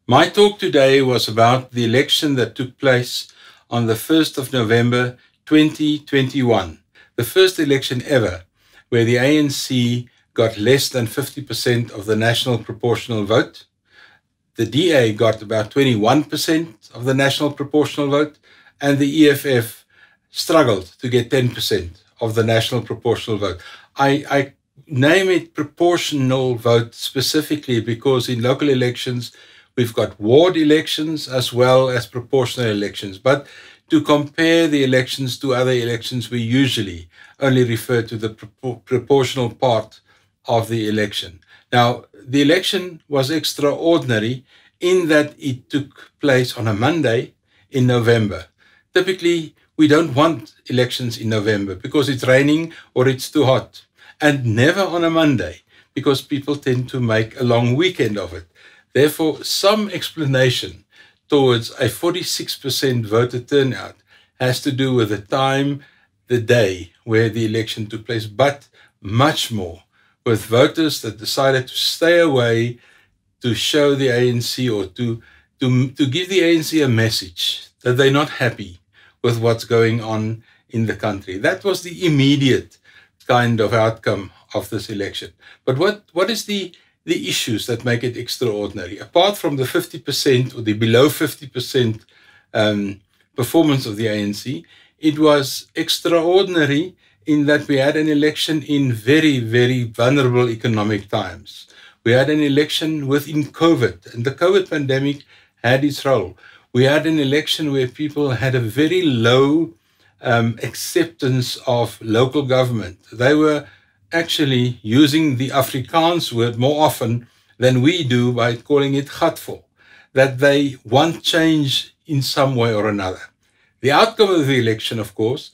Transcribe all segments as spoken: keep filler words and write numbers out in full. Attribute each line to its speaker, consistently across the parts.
Speaker 1: My talk today was about the election that took place on the first of November twenty twenty-one, the first election ever where the A N C got less than fifty percent of the national proportional vote. The D A got about twenty-one percent of the national proportional vote, and the E F F struggled to get ten percent of the national proportional vote. I, I name it proportional vote specifically because in local elections, we've got ward elections as well as proportional elections. But to compare the elections to other elections, we usually only refer to the pro proportional part of the election. Now, the election was extraordinary in that it took place on a Monday in November. Typically, we don't want elections in November because it's raining or it's too hot, and never on a Monday because people tend to make a long weekend of it. Therefore, some explanation towards a forty-six percent voter turnout has to do with the time, the day where the election took place, but much more with voters that decided to stay away to show the A N C or to, to, to give the A N C a message that they're not happy with what's going on in the country. That was the immediate kind of outcome of this election. But what, what is the, the issues that make it extraordinary? Apart from the fifty percent or the below fifty percent um, performance of the A N C, it was extraordinary in that we had an election in very, very vulnerable economic times. We had an election within COVID, and the COVID pandemic had its role. We had an election where people had a very low um, acceptance of local government. They were actually using the Afrikaans word more often than we do by calling it gatvol, that they want change in some way or another. The outcome of the election, of course,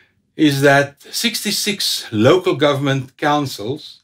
Speaker 1: is that sixty-six local government councils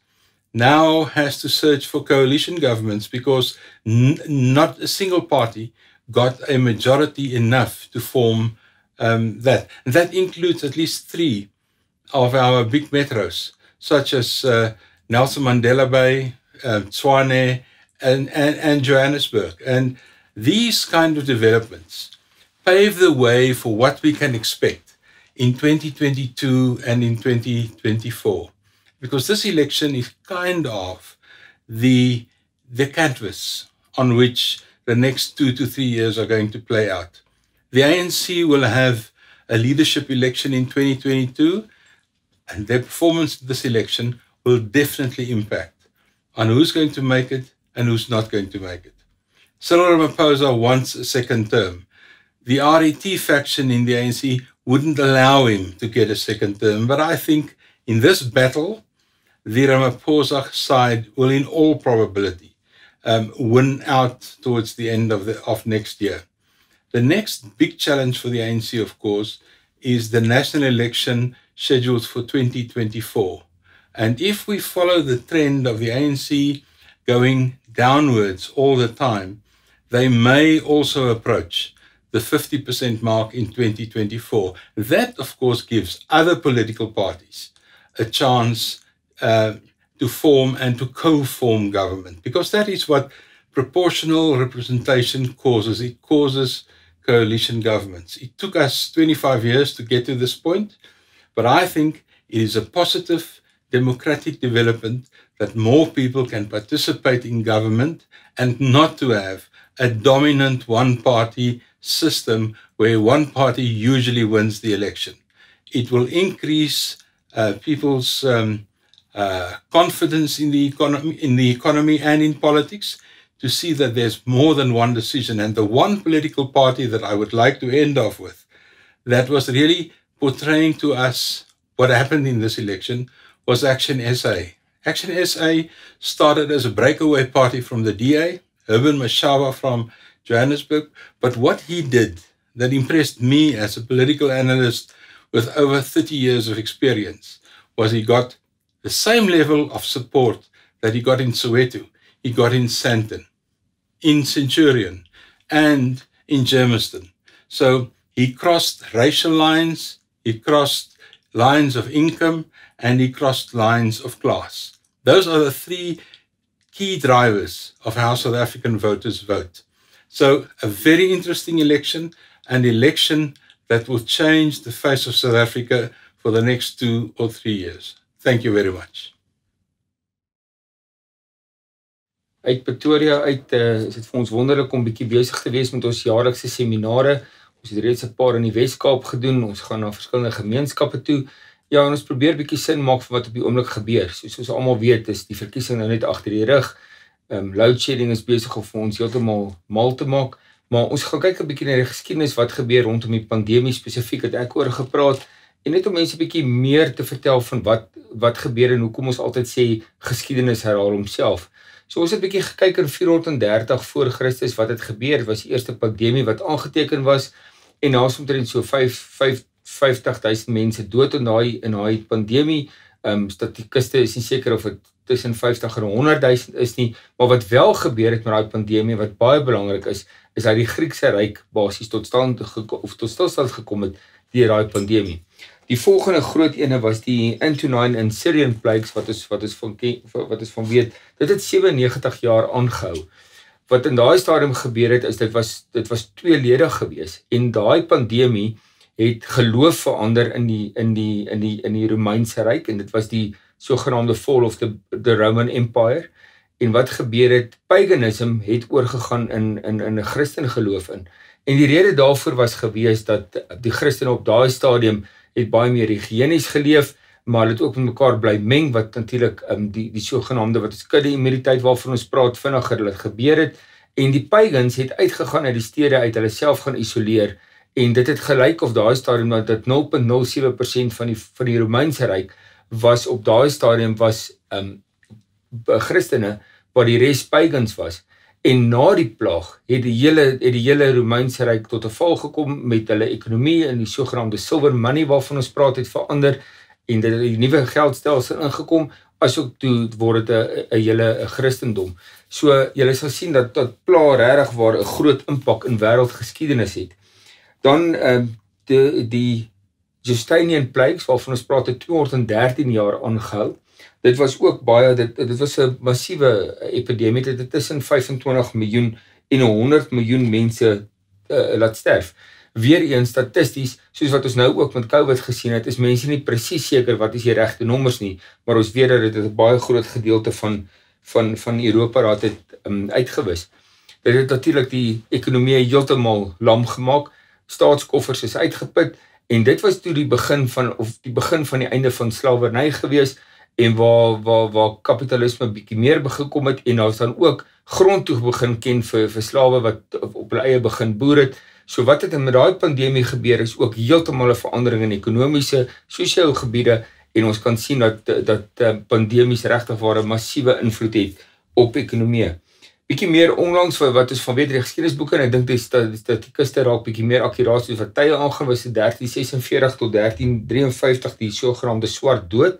Speaker 1: now has to search for coalition governments because n not a single party got a majority enough to form um, that. And that includes at least three of our big metros, such as uh, Nelson Mandela Bay, uh, Tshwane, and, and, and Johannesburg. And these kind of developments pave the way for what we can expect in twenty twenty-two and in twenty twenty-four. Because this election is kind of the, the canvas on which the next two to three years are going to play out. The A N C will have a leadership election in twenty twenty-two, and their performance in this election will definitely impact on who's going to make it and who's not going to make it. Cyril Ramaphosa wants a second term. The R E T faction in the A N C wouldn't allow him to get a second term, but I think in this battle, the Ramaphosa side will in all probability Um, win out towards the end of, the, of next year. The next big challenge for the A N C, of course, is the national election scheduled for twenty twenty-four. And if we follow the trend of the A N C going downwards all the time, they may also approach the fifty percent mark in twenty twenty-four. That, of course, gives other political parties a chance uh, to form and to co-form government, because that is what proportional representation causes. It causes coalition governments. It took us twenty-five years to get to this point, but I think it is a positive democratic development that more people can participate in government and not to have a dominant one-party system where one party usually wins the election. It will increase uh, people's um, Uh, confidence in the economy, in the economy and in politics, to see that there's more than one decision. And the one political party that I would like to end off with, that was really portraying to us what happened in this election, was Action S A. Action S A started as a breakaway party from the D A, Herman Mashaba from Johannesburg. But what he did that impressed me as a political analyst with over thirty years of experience was he got the same level of support that he got in Soweto, he got in Sandton, in Centurion, and in Germiston. So he crossed racial lines, he crossed lines of income, and he crossed lines of class. Those are the three key drivers of how South African voters vote. So a very interesting election, an election that will change the face of South Africa for the next two or three years. Thank you very much.
Speaker 2: Uit Pretoria uit uh, is dit vir ons wonderlik om bietjie besig te wees met ons jaarlikse seminare. Ons het reeds 'n paar in die Wes-Kaap gedoen. Ons gaan na verskillende gemeenskappe toe. Ja, en ons probeer bietjie sin maak van wat op die oomblik gebeur. Soos ons almal weet, is die verkiesing nou net agter die rug. Um, load shedding is besig om vir ons heeltemal mal te maak. Maar ons gaan kyk 'n bietjie na die geskiedenis wat gebeur rondom die pandemie spesifiek het ek oor gepraat. En net om mense 'n bietjie meer te vertel van wat wat gebeur en hoekom ons altyd sê geskiedenis herhaal homself. So ons het 'n bietjie gekyk in vierhonderddertig voor Christus wat het gebeur. Dit was die eerste pandemie wat aangeteken was en daar was omtrent so vyftig duisend mense dood in daai in daai pandemie. Ehm um, statististe is nie seker of dit tussen vyftig en honderd duisend is nie, maar wat wel gebeur het met daai pandemie wat baie belangrik is, is dat die Griekse ryk basies tot stand gekom of tot stilstand gekom het deur daai pandemie. Die volgende groot ene was die Antonine en Syrian plagues wat is wat is van wat is van weet. Dit het sewennegentig jaar aangehou. Wat in daai stadium gebeur het is dit was dit was tweeledig geweest en daai pandemie het geloof verander in die in die in die in die Romeinse ryk en dit was die sogenaamde fall of the the Roman Empire. En wat gebeur het? Paganism het oorgegaan in in in 'n Christen geloof in. En die rede daarvoor was geweest dat die Christene op daai stadium het baie meer higienies geleef, maar hulle het ook met mekaar bly meng wat natuurlik um, die die sogenaamde wat is kudde immuniteit waarvan ons praat vinniger dit gebeur het en die pagans het uitgegaan uit die stede uit hulle self gaan isoleer en dit het gelyk of daai stadium dat nul komma nul sewe persent van die van die Romeinse ryk was op daai stadium was um, Christene waar die res pagans was. En na die plaag het die hele het die hele Romeinse ryk tot 'n val gekom met hulle ekonomie en die sogenaamde silver money waarvan ons praat het verander en dit het die nuwe geldstelsel ingekom asook toe word dit 'n 'n hele 'n Christendom. So julle sal sien dat dat plaag regtig waar 'n groot impak in wêreldgeskiedenis het. Dan uh, die die Justinian plagues waarvan ons praat het tweehonderddertien jaar aangehou. Dit was ook baie, dit, dit was 'n massiewe epidemie, dit het tussen vyfentwintig miljoen en honderd miljoen mense uh, laat sterf. Weereens statisties, soos wat ons nou ook met COVID gesien het, is mense nie presies seker wat is die regte nommers nie, maar ons weet dat dit 'n baie groot gedeelte van van van Europa raad het um, uitgewis. Dit het natuurlik die ekonomie heeltemal lam gemaak, staatskoffers is uitgeput en dit was toe die begin van of die begin van die einde van slawerny gewees. En waar waar waar kapitalisme bietjie meer begin kom het en daar's dan ook grond toe begin ken vir vir slawe wat op, op hulle eie begin boer het. So wat het met daai pandemie gebeur is ook heeltemal 'n verandering in ekonomiese, sosiale gebiede en ons kan sien dat dat uh, pandemies regtig waar 'n massiewe invloed het op ekonomie. Bietjie meer onlangs wat ons van weet die geskiedenisboeke en ek dink die statististe raak bietjie meer akkuraat soos wat tye aangaan was dit dertien ses en veertig tot dertien drie en vyftig die sogenaamde swart dood.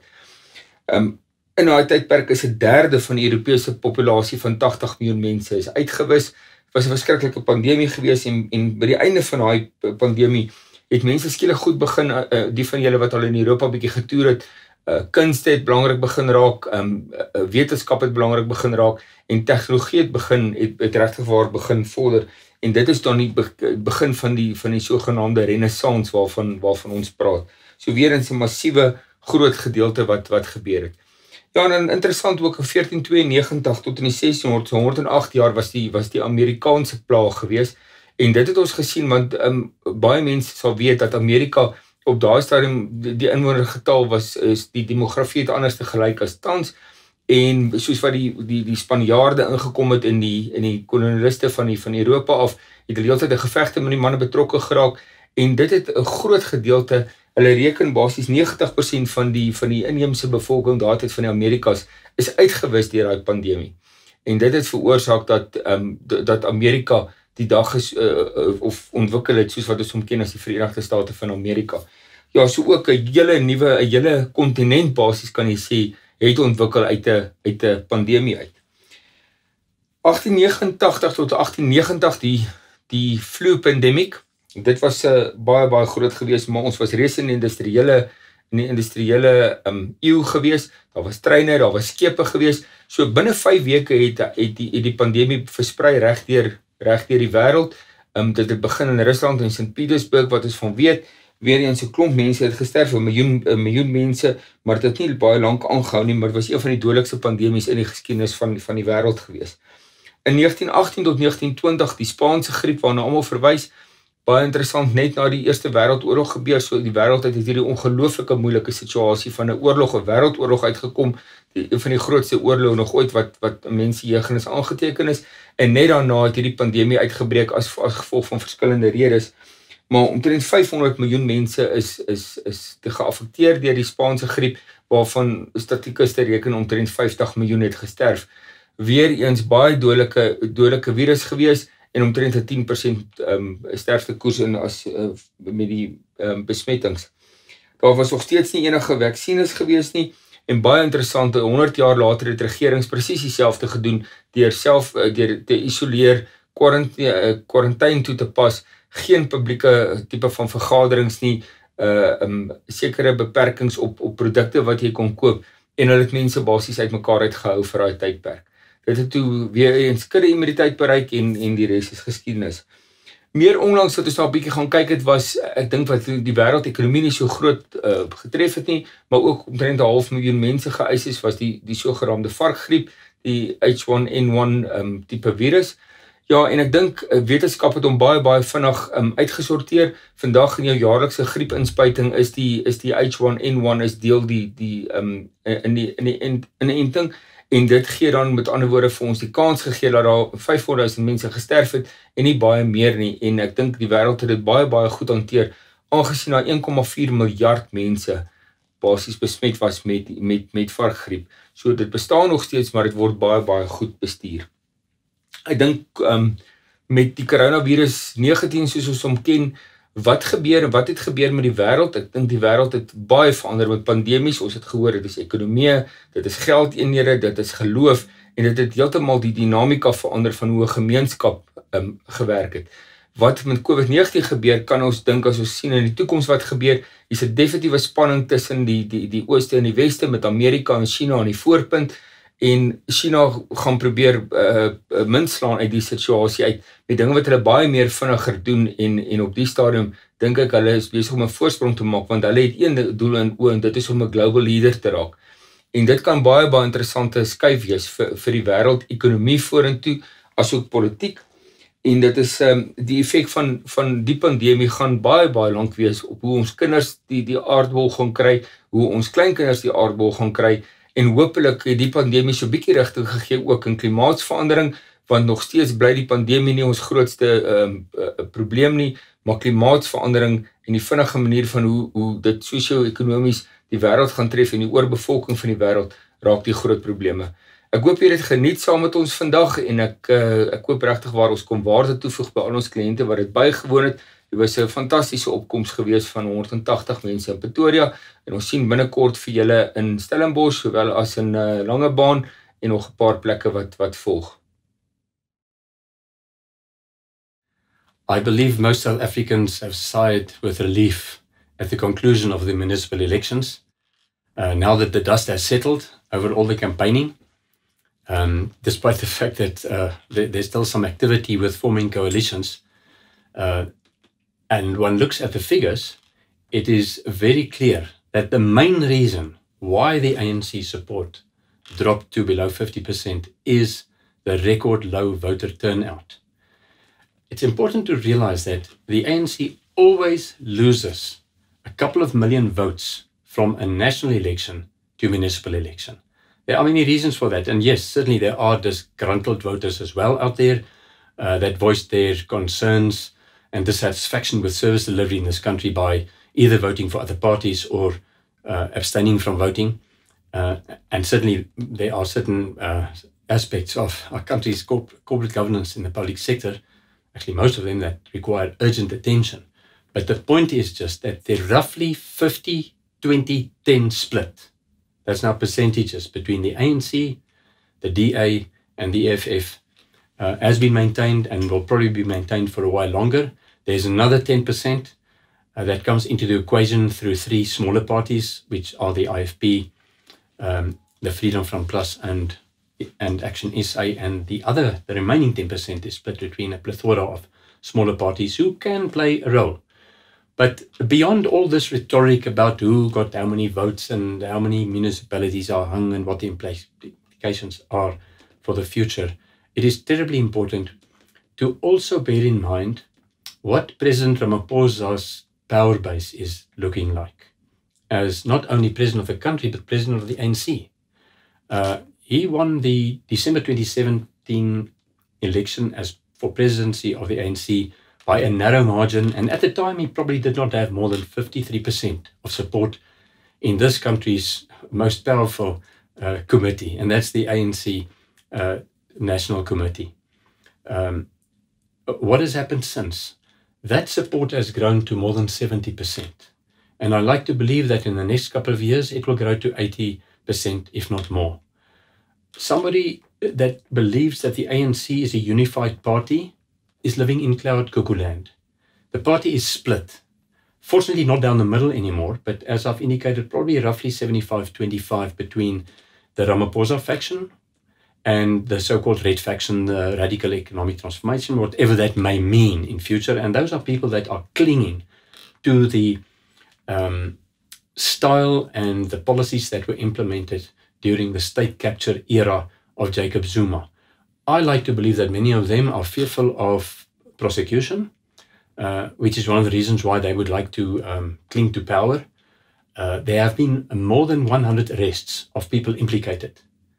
Speaker 2: Um, in daai tydperk is 'n derde van die Europese populasie van agtig miljoen mense is uitgewis. Dit was 'n verskriklike pandemie gewees en en by die einde van daai pandemie het mense skielik goed begin uh, die van julle wat al in Europa bietjie getoer het, uh, kunste het belangrik begin raak, um, uh, wetenskap het belangrik begin raak en tegnologie het begin het, het regtig waar begin vorder en dit is dan die begin van die van die sogenaamde renessans waarvan waarvan ons praat. So weer eens 'n massiewe groot gedeelte wat wat gebeur het. Ja, en interessant ook in veertien tweeënnegentig tot in die sestienhonderd, so honderd en agt jaar was die was die Amerikaanse plaag gewees en dit het ons gesien want um, baie mense sal weet dat Amerika op daai stadium die, die inwonergetal was is die demografie het anders te gelyk as tans en soos wat die die die Spanjaarde ingekom het in die in die kolonialiste van die van Europa af het hulle heeltyd 'n gevegte met die manne betrokke geraak en dit het 'n groot gedeelte. Hulle reken basies negentig persent van die van die inheemse bevolking daardie van die Amerikas is uitgewis deur daai pandemie. En dit het veroorsaak dat um, dat Amerika die dag is uh, of ontwikkel het soos wat ons hom ken as die Verenigde State van Amerika. Ja, so ook 'n hele nuwe 'n hele kontinent basies kan jy sê het ontwikkel uit 'n uit 'n pandemie uit. agtien negenentagtig tot agtien negentig die die flu pandemiek. Dit was 'n uh, baie baie groot geweest, maar ons was reeds in die industriële in die industriële um, eeu geweest. Daar was treine, daar was skepe geweest. So binne vyf weke het het die het die pandemie versprei reg deur reg deur die wêreld. Um, dit het begin in Rusland en Saint Petersburg wat ons van weet. Weer eens 'n klomp mense het gesterf, 'n miljoen 'n miljoen mense, maar dit het nie baie lank aangehou nie, maar dit was een van die dodelikste pandemies in die geskiedenis van van die wêreld gewees. In negentien agttien tot negentien twintig die Spaanse griep waarna almal verwys, baie interessant, net na die Eerste Wêreldoorlog gebeur, so die wêreld het hierdie ongelooflike moeilike situasie van 'n oorlog, 'n wêreldoorlog uitgekom, die, een van die grootste oorloë nog ooit wat wat mense jeugenis aangeteken is, en net daarna het hierdie pandemie uitgebreek as as gevolg van verskillende redes. Maar omtrent vyfhonderd miljoen mense is is is te geaffekteer deur die Spaanse griep, waarvan statistikus reken omtrent vyftig miljoen het gesterf. Weereens baie dodelike dodelike virus gewees en omtrent 'n tien persent um, sterftekoers in as uh, met die um, besmettings. Daar was nog steeds nie enige vaksines gewees nie en baie interessant, honderd jaar later het regerings presies dieselfde gedoen deur self uh, deur te isoleer, kwarantyne toe te pas, geen publieke tipe van vergaderings nie, uh, um, sekere beperkings op op produkte wat jy kon koop en hulle het mense basies uitmekaar uitgehou vir daai tydperk. Dit het toe weer eens kudde immuniteit bereik en en die res is geskiedenis. Meer onlangs wat ons nou 'n bietjie gaan kyk het was, ek dink wat die wêreldekonomie nie so groot uh, getref het nie, maar ook omtrent 'n half miljoen mense geëis is, was die die sogenaamde varkgriep, die H one N one um, tipe virus. Ja, en ek dink wetenskap het hom baie baie vinnig um, uitgesorteer. Vandag in jou jaarlikse griepinspuiting is die is die H one N one is deel die die um, in die in die inenting en dit gee dan met ander woorde vir ons die kans gegee dat daar vyfhonderd duisend mense gesterf het en nie baie meer nie. En ek dink die wêreld het dit baie baie goed hanteer aangesien daar een komma vier miljard mense basies besmet was met met met varkgriep. So dit bestaan nog steeds, maar dit word baie baie goed bestuur. Ek dink um, met die coronavirus negentien soos ons hom ken, wat gebeur en wat het gebeur met die wêreld? Ek dink die wêreld het baie verander met pandemies. Ons het gehoor dit is ekonomie, dit is geldeenhede, dit is geloof en dit het heeltemal die dinamika verander van hoe 'n gemeenskap um, gewerk het. Wat met COVID negentien gebeur, kan ons dink as ons sien in die toekoms wat gebeur, is 'n definitiewe spanning tussen die die die ooste en die weste met Amerika en China aan die voorpunt. En China gaan probeer uh, minslaan uit die situasie uit met dinge wat hulle baie meer vinniger doen en en op die stadium dink ek hulle is besig om 'n voorsprong te maak want hulle het een doel in oë en dit is om 'n global leader te raak. En dit kan baie baie interessante skuif wees vir vir die wêreldekonomie vorentoe asook politiek. En dit is um, die effek van van die pandemie gaan baie baie lank wees op hoe ons kinders die die aardbol gaan kry, hoe ons kleinkinders die aardbol gaan kry. En hopelik het die pandemie so 'n bietjie rigting gegee ook in klimaatsverandering, want nog steeds bly die pandemie nie ons grootste um, uh, probleem nie, maar klimaatsverandering en die vinnige manier van hoe hoe dit sosio-ekonomies die wêreld gaan tref en die oorbevolking van die wêreld raak die groot probleme. Ek hoop jy het geniet saam met ons vandag en ek uh, ek hoop regtig waar ons kom waarde toevoeg by al ons kliënte wat dit bygewoon het. Dit was 'n fantastiese opkoms gewees van honderd en tagtig mense in Pretoria en ons sien binnekort vir julle in Stellenbosch sowel as in uh, Langebaan en nog 'n paar plekke wat wat volg.
Speaker 3: I believe most South Africans have sighed with relief at the conclusion of the municipal elections. Uh, now that the dust has settled over all the campaigning, um, despite the fact that uh, there, there's still some activity with forming coalitions, uh, and one looks at the figures, it is very clear that the main reason why the A N C support dropped to below fifty percent is the record low voter turnout. It's important to realize that the A N C always loses a couple of million votes from a national election to municipal election. There are many reasons for that, and yes, certainly there are disgruntled voters as well out there uh, that voiced their concerns and dissatisfaction with service delivery in this country by either voting for other parties or uh, abstaining from voting. Uh, and certainly there are certain uh, aspects of our country's corp corporate governance in the public sector, actually most of them, that require urgent attention. But the point is just that the roughly fifty twenty ten split, that's now percentages between the A N C, the D A and the E F F, uh, has been maintained and will probably be maintained for a while longer. There's another ten percent uh, that comes into the equation through three smaller parties, which are the I F P, um, the Freedom Front Plus and and Action S A, and the other, the remaining ten percent is split between a plethora of smaller parties who can play a role. But beyond all this rhetoric about who got how many votes and how many municipalities are hung and what the implications are for the future, it is terribly important to also bear in mind what President Ramaphosa's power base is looking like as not only president of the country, but president of the A N C. Uh, he won the December twenty seventeen election as for presidency of the A N C by a narrow margin, and at the time he probably did not have more than fifty-three percent of support in this country's most powerful uh, committee, and that's the A N C uh, National Committee. Um, what has happened since? That support has grown to more than seventy percent. And I like to believe that in the next couple of years, it will grow to eighty percent, if not more. Somebody that believes that the A N C is a unified party is living in cloud cuckoo land. The party is split. Fortunately, not down the middle anymore, but as I've indicated, probably roughly seventy-five twenty-five between the Ramaphosa faction and the so-called red faction, the radical economic transformation, whatever that may mean in future. And those are people that are clinging to the um, style and the policies that were implemented during the state capture era of Jacob Zuma. I like to believe that many of them are fearful of prosecution, uh, which is one of the reasons why they would like to um, cling to power. Uh, there have been more than one hundred arrests of people implicated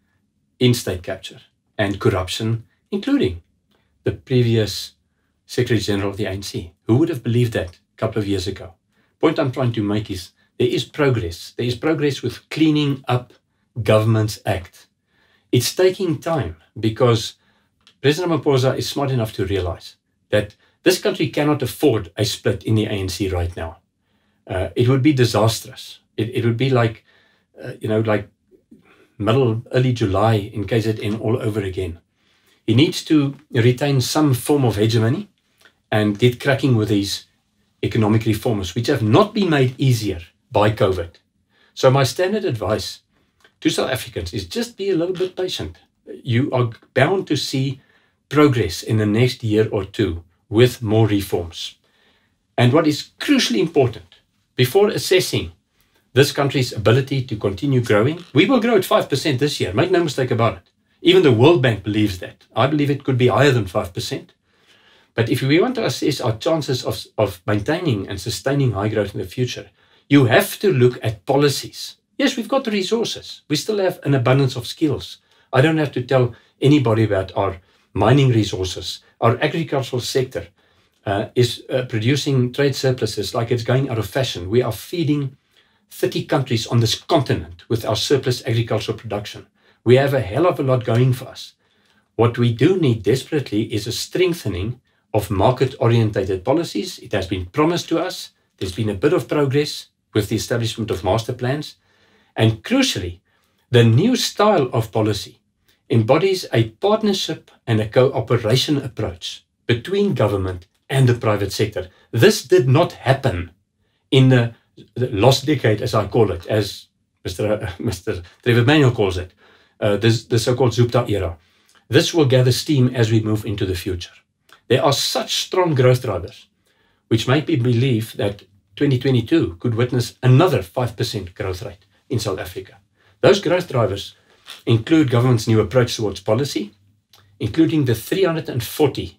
Speaker 3: in state capture and corruption, including the previous Secretary General of the A N C. Who would have believed that a couple of years ago? Point I'm trying to make is there is progress. There is progress with cleaning up Government's Act. It's taking time because President Ramaphosa is smart enough to realize that this country cannot afford a split in the A N C right now. Uh, it would be disastrous. It, it would be like, uh, you know, like middle, early July in K Z N all over again. He needs to retain some form of hegemony and get cracking with these economic reforms, which have not been made easier by COVID. So my standard advice to South Africans is just be a little bit patient. You are bound to see progress in the next year or two with more reforms. And what is crucially important, before assessing this country's ability to continue growing, we will grow at five percent this year. Make no mistake about it. Even the World Bank believes that. I believe it could be higher than five percent. But if we want to assess our chances of, of maintaining and sustaining high growth in the future, you have to look at policies. Yes, we've got the resources. We still have an abundance of skills. I don't have to tell anybody about our mining resources. Our agricultural sector uh, is uh, producing trade surpluses like it's going out of fashion. We are feeding thirty countries on this continent with our surplus agricultural production. We have a hell of a lot going for us. What we do need desperately is a strengthening of market-orientated policies. It has been promised to us. There's been a bit of progress with the establishment of master plans. And crucially, the new style of policy embodies a partnership and a cooperation approach between government and the private sector. This did not happen in the, the lost decade, as I call it, as Mister Uh, Mister Trevor Manuel calls it, uh, this, the so-called Zupta era. This will gather steam as we move into the future. There are such strong growth drivers, which make me believe that twenty twenty-two could witness another five percent growth rate in South Africa. Those growth drivers include government's new approach towards policy, including the three hundred forty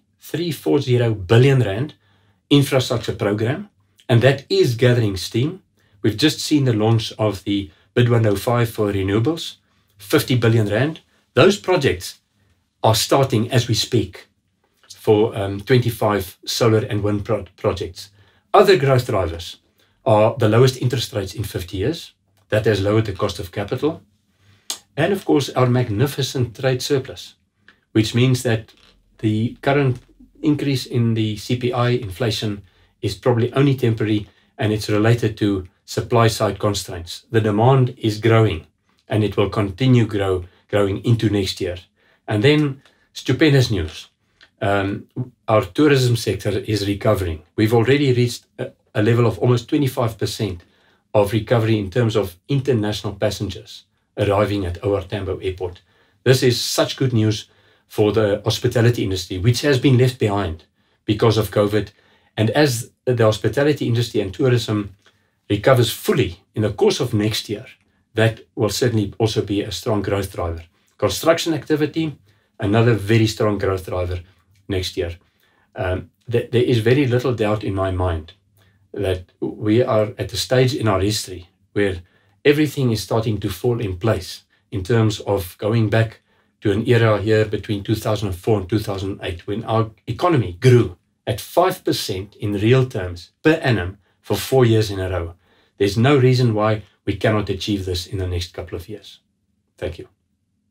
Speaker 3: billion rand infrastructure program, and that is gathering steam. We've just seen the launch of the bid one oh five for renewables, fifty billion rand. Those projects are starting as we speak for um, twenty-five solar and wind pro projects. Other growth drivers are the lowest interest rates in fifty years. That has lowered the cost of capital. And of course, our magnificent trade surplus, which means that the current increase in the C P I inflation is probably only temporary, and it's related to supply side constraints. The demand is growing, and it will continue grow growing into next year. And then stupendous news. Um, our tourism sector is recovering. We've already reached a, a level of almost twenty-five percent of recovery in terms of international passengers arriving at O R Tambo Airport. This is such good news for the hospitality industry, which has been left behind because of COVID. And as the hospitality industry and tourism recovers fully in the course of next year, that will certainly also be a strong growth driver. Construction activity, another very strong growth driver next year. Um, th there is very little doubt in my mind that we are at a stage in our history where everything is starting to fall in place in terms of going back to an era here between two thousand four and two thousand eight, when our economy grew at five percent in real terms per annum for four years in a row. There's no reason why we cannot achieve this in the next couple of years. Thank you.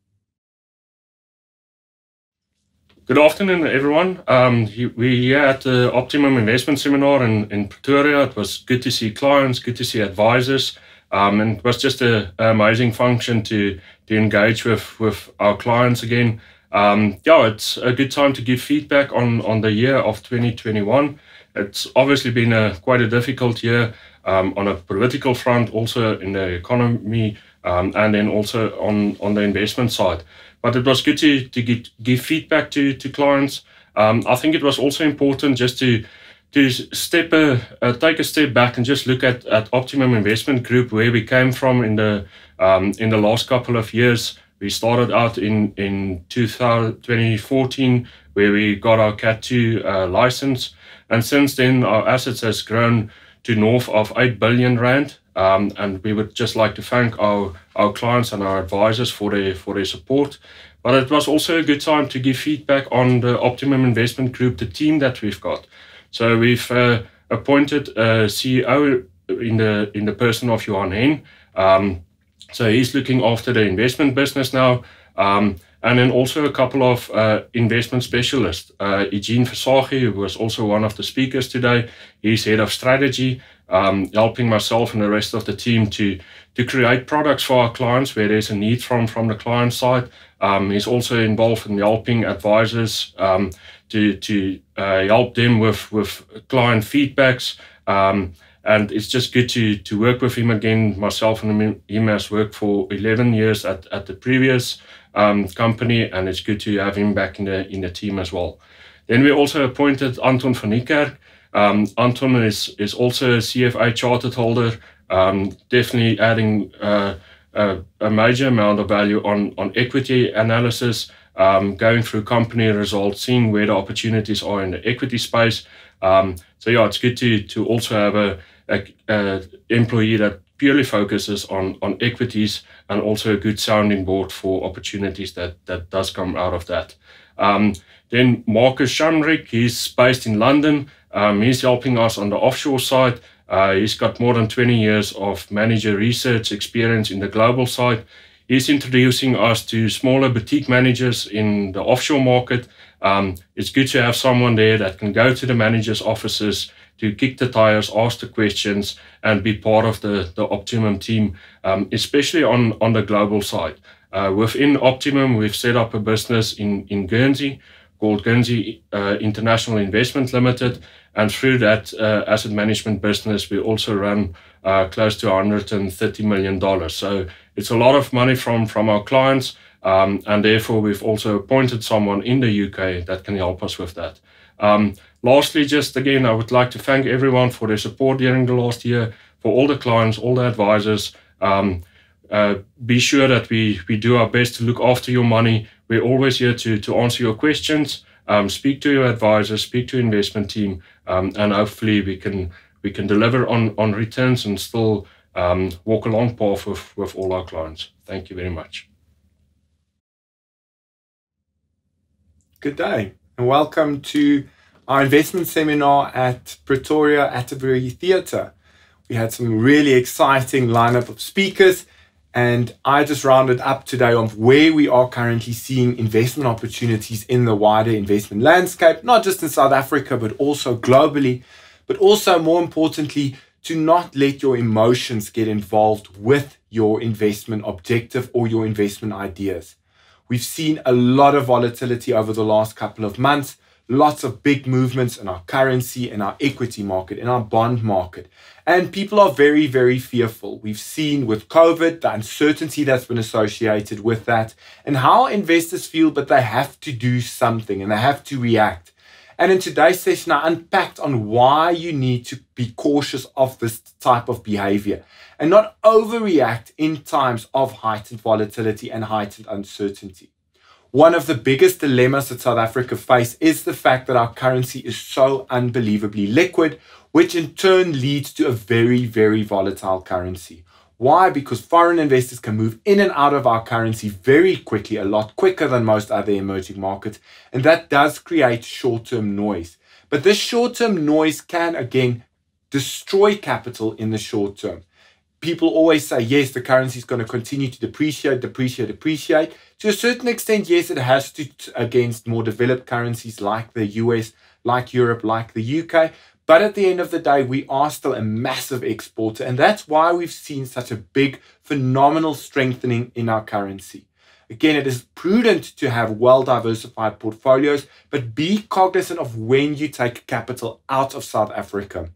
Speaker 4: Good afternoon, everyone. Um, we're here at the Optimum Investment Seminar in, in Pretoria. It was good to see clients, good to see advisors, um, and it was just an amazing function to, to engage with, with our clients again. Um, yeah, it's a good time to give feedback on, on the year of twenty twenty-one. It's obviously been a quite a difficult year um, on a political front, also in the economy, um, and then also on, on the investment side. But it was good to, to get, give feedback to, to clients. Um, I think it was also important just to, to step a, uh, take a step back and just look at, at Optimum Investment Group, where we came from in the, um, in the last couple of years. We started out in, in twenty fourteen, where we got our Cat two uh, license. And since then, our assets has grown to north of eight billion rand. Um, and we would just like to thank our, our clients and our advisors for their, for their support. But it was also a good time to give feedback on the Optimum Investment Group, the team that we've got. So we've uh, appointed a C E O in the, in the person of Johan Hen. Um, so he's looking after the investment business now. Um, and then also a couple of uh, investment specialists. Uh, Eugene Versage, who was also one of the speakers today, he's head of strategy, um, helping myself and the rest of the team to, to create products for our clients where there's a need from, from the client side. Um, he's also involved in helping advisors um, to, to uh, help them with, with client feedbacks. Um, and it's just good to, to work with him again. Myself and him has worked for eleven years at, at the previous Um, company, and it's good to have him back in the in the team as well. Then we also appointed Anton van Niekerk. Um, Anton is is also a C F A chartered holder, um, definitely adding uh, a, a major amount of value on on equity analysis, um, going through company results, seeing where the opportunities are in the equity space. Um, so yeah, it's good to to also have a, a, a employee that purely focuses on, on equities, and also a good sounding board for opportunities that, that does come out of that. Um, then Marcus Shamrick, he's based in London. Um, he's helping us on the offshore side. Uh, he's got more than twenty years of manager research experience in the global side. He's introducing us to smaller boutique managers in the offshore market. Um, it's good to have someone there that can go to the managers' offices to kick the tires, ask the questions, and be part of the, the Optimum team, um, especially on, on the global side. Uh, within Optimum, we've set up a business in, in Guernsey called Guernsey uh, International Investment Limited. And through that uh, asset management business, we also run uh, close to one hundred thirty million dollars. So it's a lot of money from, from our clients. Um, and therefore, we've also appointed someone in the U K that can help us with that. Um, lastly, just again, I would like to thank everyone for their support during the last year, for all the clients, all the advisors. Um, uh, be sure that we, we do our best to look after your money. We're always here to, to answer your questions. Um, speak to your advisors, speak to your investment team, um, and hopefully we can we can deliver on, on returns and still um, walk a long path with, with all our clients. Thank you very much.
Speaker 5: Good day and welcome to our investment seminar at Pretoria Atterbury Theatre. We had some really exciting lineup of speakers, and I just rounded up today on where we are currently seeing investment opportunities in the wider investment landscape, not just in South Africa, but also globally, but also more importantly, to not let your emotions get involved with your investment objective or your investment ideas. We've seen a lot of volatility over the last couple of months, lots of big movements in our currency, in our equity market, in our bond market. And people are very, very fearful. We've seen with COVID, the uncertainty that's been associated with that, and how investors feel, but they have to do something and they have to react. And in today's session, I unpacked on why you need to be cautious of this type of behavior and not overreact in times of heightened volatility and heightened uncertainty. One of the biggest dilemmas that South Africa face is the fact that our currency is so unbelievably liquid, which in turn leads to a very, very volatile currency. Why? Because foreign investors can move in and out of our currency very quickly, a lot quicker than most other emerging markets, and that does create short-term noise. But this short-term noise can, again, destroy capital in the short term. People always say, yes, the currency is going to continue to depreciate, depreciate, depreciate. To a certain extent, yes, it has to against more developed currencies like the U S, like Europe, like the U K. But at the end of the day, we are still a massive exporter. And that's why we've seen such a big, phenomenal strengthening in our currency. Again, it is prudent to have well-diversified portfolios, but be cognizant of when you take capital out of South Africa.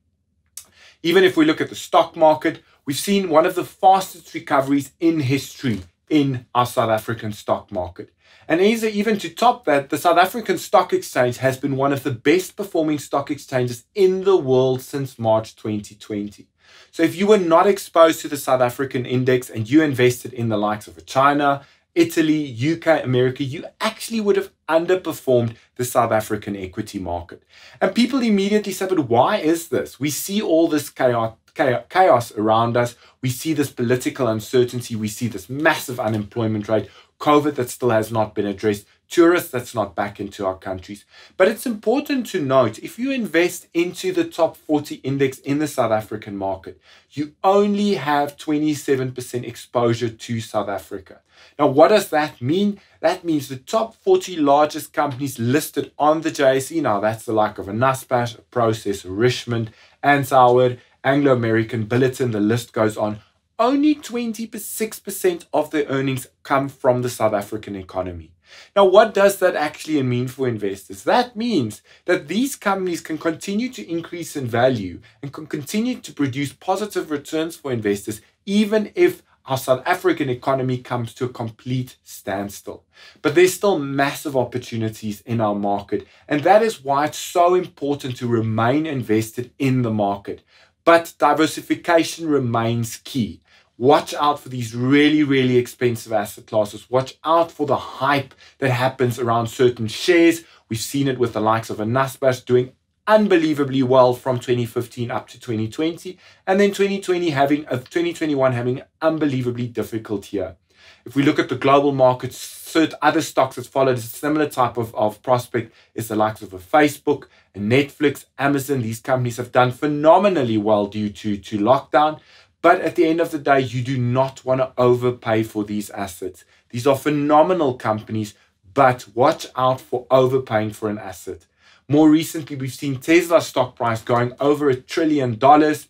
Speaker 5: Even if we look at the stock market, we've seen one of the fastest recoveries in history in our South African stock market. And even to top that, the South African Stock Exchange has been one of the best performing stock exchanges in the world since March twenty twenty. So if you were not exposed to the South African index and you invested in the likes of China, Italy, U K, America, you actually would have underperformed the South African equity market. And people immediately say, but why is this? We see all this chaos. chaos around us. We see this political uncertainty. We see this massive unemployment rate, COVID that still has not been addressed, tourists that's not back into our countries. But it's important to note, if you invest into the top forty index in the South African market, you only have twenty-seven percent exposure to South Africa. Now, what does that mean? That means the top forty largest companies listed on the J S E, now that's the like of a Naspers, a Prosus, a Richmond, Ansauer, Anglo-American, Billiton, the list goes on. Only twenty-six percent of their earnings come from the South African economy. Now, what does that actually mean for investors? That means that these companies can continue to increase in value and can continue to produce positive returns for investors, even if our South African economy comes to a complete standstill. But there's still massive opportunities in our market, and that is why it's so important to remain invested in the market. But diversification remains key. Watch out for these really, really expensive asset classes. Watch out for the hype that happens around certain shares. We've seen it with the likes of a Naspers doing unbelievably well from twenty fifteen up to twenty twenty, and then twenty twenty having a twenty twenty-one having an unbelievably difficult year. If we look at the global markets, certain other stocks that followed a similar type of, of prospect is the likes of a Facebook, a Netflix, Amazon. These companies have done phenomenally well due to, to lockdown. But at the end of the day, you do not want to overpay for these assets. These are phenomenal companies, but watch out for overpaying for an asset. More recently, we've seen Tesla's stock price going over a trillion dollars.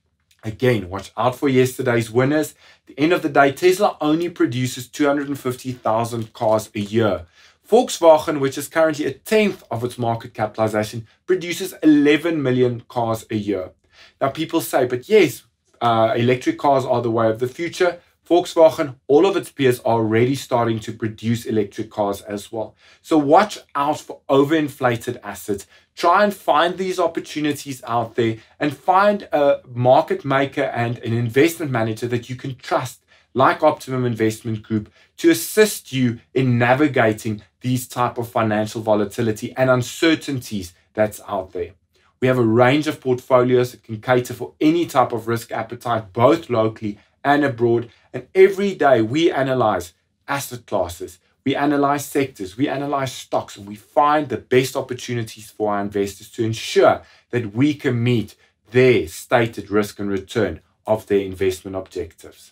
Speaker 5: Again, watch out for yesterday's winners. At the end of the day, Tesla only produces two hundred fifty thousand cars a year. Volkswagen, which is currently a tenth of its market capitalization, produces eleven million cars a year. Now, people say, but yes, uh, electric cars are the way of the future. Volkswagen, all of its peers are already starting to produce electric cars as well. So watch out for overinflated assets. Try and find these opportunities out there and find a market maker and an investment manager that you can trust, like Optimum Investment Group, to assist you in navigating these type of financial volatility and uncertainties that's out there. We have a range of portfolios that can cater for any type of risk appetite, both locally and abroad. And every day we analyze asset classes, we analyze sectors, we analyze stocks, and we find the best opportunities for our investors to ensure that we can meet their stated risk and return of their investment objectives.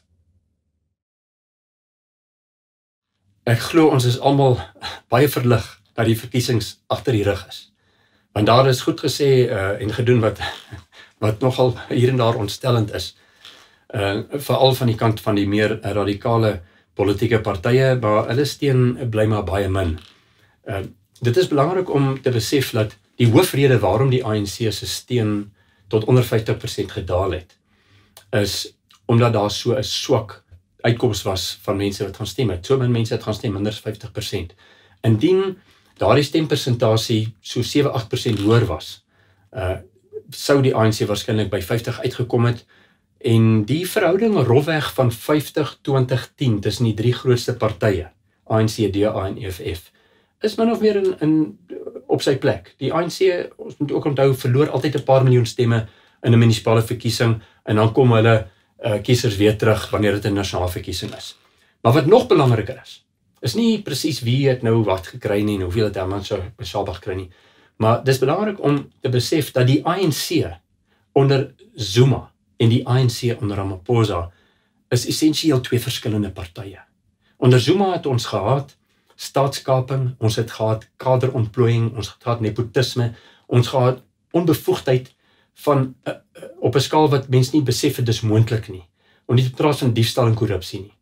Speaker 3: Ek glo ons is almal baie verlig dat die verkiesings agter die rug is. Want daar is goed gesê uh, en gedoen wat wat nogal hier en daar ontstellend is. Uh, veral van die kant van die meer radikale politieke partye, maar hulle steen bly maar baie min. Uh, dit is belangrik om te besef dat die hoofrede waarom die A N C se steun tot onder vyftig persent gedaal het, is omdat daar so 'n swak uitkoms was van mense wat gaan stem het. So min mense het gaan stem, minder as vyftig persent. Indien daardie stempersentasie so sewe agt persent hoër was, uh, sou die A N C waarskynlik by vyftig uitgekom het, en die verhouding rofweg van vyftig twintig tien tussen die drie grootste partye, A N C, D A en E F F, is min of meer in, in, op sy plek. Die A N C, ons moet ook onthou, verloor altyd 'n paar miljoen stemme in 'n munisipale verkiesing, en dan kom hulle uh, kiesers weer terug wanneer dit 'n nasionale verkiesing is. Maar wat nog belangriker is, is nie presies wie het nou wat gekry nie, en hoeveel het Herman Shaba gekry nie, maar dis belangrik om te besef dat die A N C onder Zuma en die A N C onder Ramaphosa is essensieel twee verskillende partye. Onder Zuma het ons gehad staatskaping, ons het gehad kaderontplooiing, ons het gehad nepotisme, ons gehad onbevoegdheid van uh, uh, op 'n skaal wat mense nie besef het dis moontlik nie, om nie te praat van diefstal en korrupsie nie.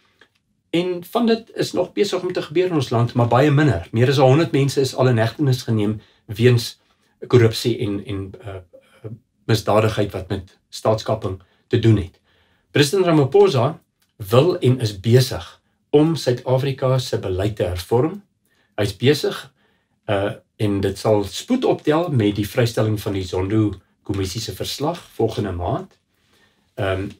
Speaker 3: En van dit is nog besig om te gebeur in ons land, maar baie minder. Meer as honderd mense is al in hegtenis geneem weens korrupsie en, en uh, misdadigheid wat met staatskaping te doen het. President Ramaphosa wil en is besig om Suid-Afrika se beleid te hervorm. Hy is besig uh, en dit sal spoed optel met die vrystelling van die Zondo-kommissie se verslag volgende maand. Um,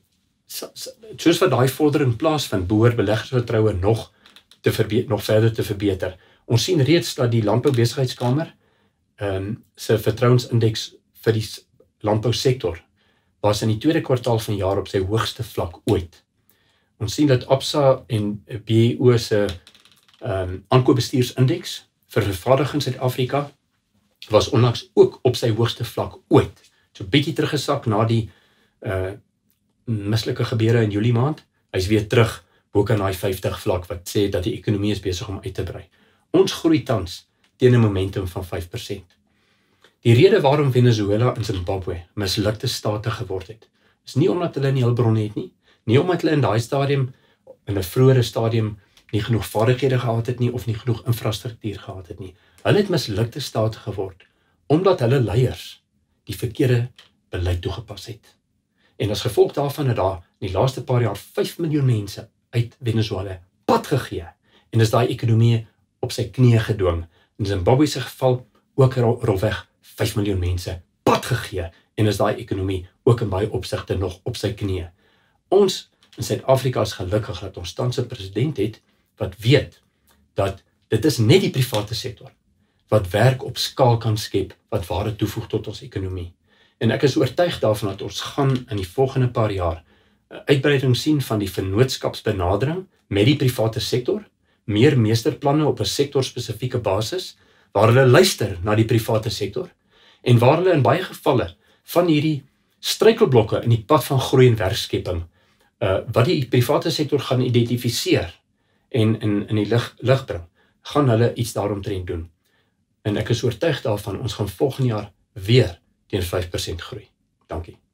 Speaker 3: soos wat daai vordering plaasvind, behoort beleggersvertroue nog te verbeter, nog verder te verbeter. Ons sien reeds dat die Landboubesigheidskamer um, se vertrouensindeks vir die landbousektor was in die tweede kwartaal van jaar op sy hoogste vlak ooit. Ons sien dat Absa en B E O se um, aankoopbestuursindeks vir vervaardiging in Suid-Afrika was onlangs ook op sy hoogste vlak ooit. So bietjie teruggesak na die uh, mislike gebeure in Julie maand. Hy's weer terug bo kan daai vyftig vlak wat sê dat die ekonomie is besig om uit te brei. Ons groei tans teen 'n momentum van vyf persent. Die rede waarom Venezuela en Zimbabwe mislukte state geword het, is nie omdat hulle nie hulpbronne het nie, nie omdat hulle in daai stadium, in 'n vroeëre stadium, nie genoeg vaardighede gehad het nie, of nie genoeg infrastruktuur gehad het nie. Hulle het mislukte state geword, omdat hulle leiers die verkeerde beleid toegepas het. En as gevolg daarvan het daar in die laaste paar jaar vyf miljoen mense uit Venezuela pad gegee, en is daai ekonomie op sy knieë gedwing. In Zimbabwe se geval ook rofweg vyf miljoen mense pad gegee, en is daai ekonomie ook in baie opsigte nog op sy knieë. Ons in Suid-Afrika is gelukkig dat ons tans 'n president het wat weet dat dit is net die private sektor wat werk op skaal kan skep, wat waarde toevoeg tot ons ekonomie. En ek is oortuig daarvan dat ons gaan in die volgende paar jaar 'n uitbreiding sien van die vennootskapsbenadering met die private sektor, meer meesterplanne op 'n sektorspesifieke basis, waar hulle luister na die private sektor, en waar hulle in baie gevalle van hierdie struikelblokke in die pad van groei en werkskepping, uh, wat die private sektor gaan identifiseer en in, in die lig, lig bring, gaan hulle iets daaromtrent doen. En ek is oortuig daarvan, ons gaan volgende jaar weer teen vyf persent groei. Dankie.